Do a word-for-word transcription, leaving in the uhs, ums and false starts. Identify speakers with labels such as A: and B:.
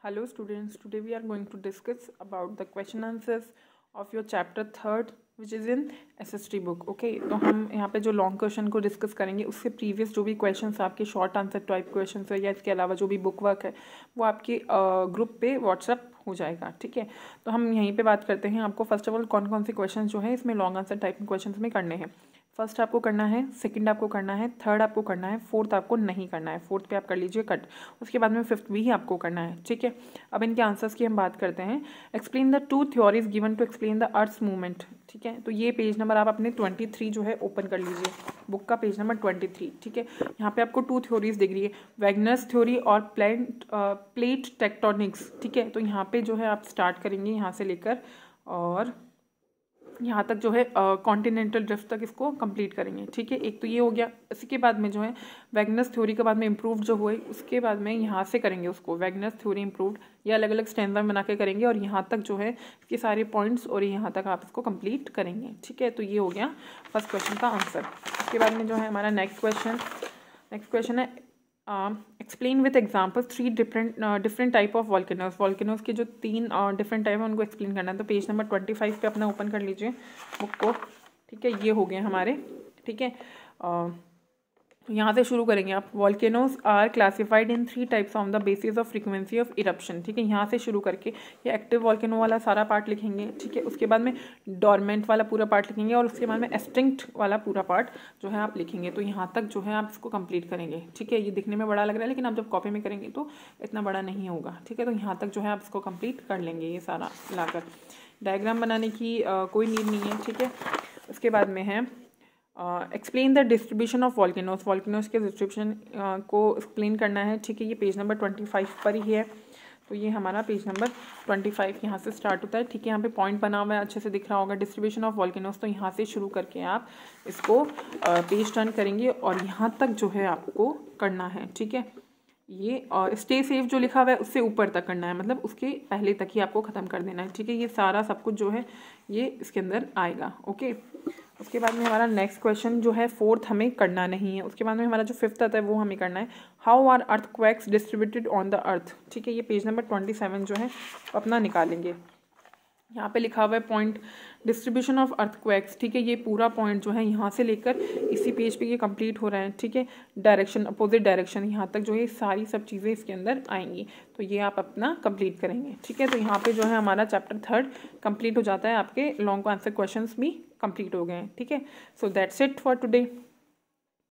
A: Hello students, today we are going to discuss about the question answers of your chapter third which is in S S T book. Okay, तो हम यहाँ पे जो long question को discuss करेंगे उससे previous जो भी क्वेश्चंस आपके शॉर्ट आंसर टाइप क्वेश्चंस है या इसके अलावा जो भी बुक वर्क है वो आपके ग्रुप पे व्हाट्सअप हो जाएगा. ठीक है, तो हम यहीं पे बात करते हैं. आपको फर्स्ट ऑफ ऑल कौन कौन से क्वेश्चन जो है इसमें लॉन्ग आंसर टाइप क्वेश्चन में करने हैं. फर्स्ट आपको करना है, सेकंड आपको करना है, थर्ड आपको करना है, फोर्थ आपको नहीं करना है. फोर्थ पे आप कर लीजिए कट. उसके बाद में फिफ्थ भी आपको करना है. ठीक है, अब इनके आंसर्स की हम बात करते हैं. Explain the two theories given to explain the earth's movement. ठीक है, तो ये पेज नंबर आप अपने ट्वेंटी थ्री जो है ओपन कर लीजिए, बुक का पेज नंबर ट्वेंटी थ्री. ठीक है, यहाँ पे आपको टू थ्योरीज दिख रही है, वैगनर्स थ्योरी और प्लेट प्लेट टेक्टोनिक्स. ठीक है, तो यहाँ पे जो है आप स्टार्ट करेंगे यहाँ से लेकर और यहाँ तक जो है कॉन्टिनेंटल ड्रिफ्ट तक इसको कंप्लीट करेंगे. ठीक है, एक तो ये हो गया. इसी के बाद में जो है वैगनर्स थ्योरी के बाद में इम्प्रूव्ड जो हुए उसके बाद में यहाँ से करेंगे उसको वैगनर्स थ्योरी इम्प्रूव्ड. ये अलग अलग स्टैंडर्ड बना के करेंगे और यहाँ तक जो है इसके सारे पॉइंट्स और यहाँ तक आप इसको कंप्लीट करेंगे. ठीक है, तो ये हो गया फर्स्ट क्वेश्चन का आंसर. इसके बाद में जो है हमारा नेक्स्ट क्वेश्चन नेक्स्ट क्वेश्चन है explain with example three different different type of volcanoes. Volcanoes के जो तीन डिफरेंट टाइप है उनको एक्सप्लेन करना है. तो पेज नंबर ट्वेंटी फाइव पे अपना ओपन कर लीजिए बुक को. ठीक है, ये हो गए हमारे. ठीक है, uh, यहाँ से शुरू करेंगे आप. Volcanoes are classified in three types on the basis of frequency of eruption. ठीक है, यहाँ से शुरू करके ये एक्टिव वॉल्केनो वाला सारा पार्ट लिखेंगे. ठीक है, उसके बाद में डॉर्मेंट वाला पूरा पार्ट लिखेंगे और उसके बाद में एक्सटिंक्ट वाला पूरा पार्ट जो है आप लिखेंगे. तो यहाँ तक जो है आप इसको कंप्लीट करेंगे. ठीक है, ये दिखने में बड़ा लग रहा है लेकिन आप जब कॉपी में करेंगे तो इतना बड़ा नहीं होगा. ठीक है, तो यहाँ तक जो है आप इसको कंप्लीट कर लेंगे ये सारा लाकर. डायग्राम बनाने की uh, कोई नीड नहीं है. ठीक है, उसके बाद में है explain the distribution of volcanoes. Volcanoes के डिस्ट्रीब्यूशन को एक्सप्लेन करना है. ठीक है, ये पेज नंबर ट्वेंटी फाइव पर ही है. तो ये हमारा पेज नंबर ट्वेंटी फाइव यहाँ से स्टार्ट होता है. ठीक है, यहाँ पे पॉइंट बना हुआ है, अच्छे से दिख रहा होगा डिस्ट्रीब्यूशन ऑफ वॉल्केनोस. तो यहाँ से शुरू करके आप इसको पेज टर्न करेंगे और यहाँ तक जो है आपको करना है. ठीक है, ये स्टे सेफ जो लिखा हुआ है उससे ऊपर तक करना है, मतलब उसके पहले तक ही आपको ख़त्म कर देना है. ठीक है, ये सारा सब कुछ जो है ये इसके अंदर आएगा. ओके, उसके बाद में हमारा नेक्स्ट क्वेश्चन जो है फोर्थ हमें करना नहीं है. उसके बाद में हमारा जो फिफ्थ आता है वो हमें करना है. How are earthquakes distributed on the earth. ठीक है, ये पेज नंबर ट्वेंटी सेवन जो है अपना निकालेंगे. यहाँ पे लिखा हुआ है पॉइंट डिस्ट्रीब्यूशन ऑफ अर्थक्वेक्स. ठीक है, ये पूरा पॉइंट जो है यहाँ से लेकर इसी पेज पे ये कंप्लीट हो रहा है. ठीक है, डायरेक्शन अपोजिट डायरेक्शन यहाँ तक जो है सारी सब चीज़ें इसके अंदर आएंगी. तो ये आप अपना कंप्लीट करेंगे. ठीक है, तो यहाँ पे जो है हमारा चैप्टर थर्ड कंप्लीट हो जाता है. आपके लॉन्ग आंसर क्वेश्चंस भी कंप्लीट हो गए हैं. ठीक है, so that's it for today.